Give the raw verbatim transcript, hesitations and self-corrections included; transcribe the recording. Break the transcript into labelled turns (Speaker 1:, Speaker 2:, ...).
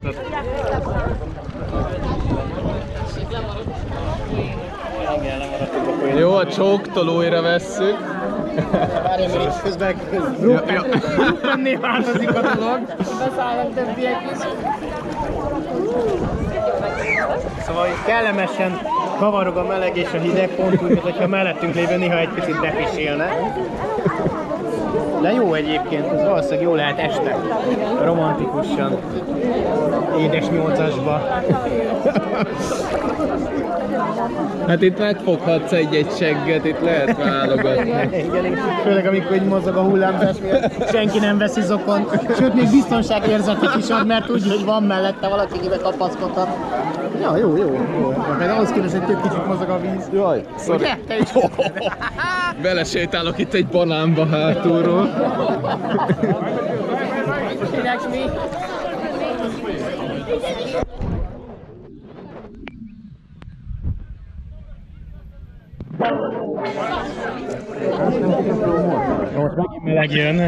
Speaker 1: Jó, a csóktól újra vesszük.
Speaker 2: Várjál, mert itt közben ruppenné változik a dolog. Beszállnak többiek is. Szóval kellemesen kavarog a meleg és a hideg, pont úgy, mintha mellettünk lévő néha egy picit bepisélne. De jó egyébként, ez valószínűleg jó lehet este, romantikusan, édes nyolcasba.
Speaker 1: Hát itt megfoghatsz egy-egy segget, itt lehet válogatni.
Speaker 2: Igen, főleg amikor így mozog a hullámzás miatt, senki nem veszi zokon, sőt még biztonságérzetet is ad, mert úgy, hogy van mellette valaki, akibe kapaszkodhat. Ja, jó, jó, jó. Mert ahhoz képest, hogy tök kicsit mozog a víz.
Speaker 1: Jaj, sorry.
Speaker 2: Ugye? Te is
Speaker 1: belesétálok itt egy banánba hátulról.
Speaker 2: Most megint meleg jön.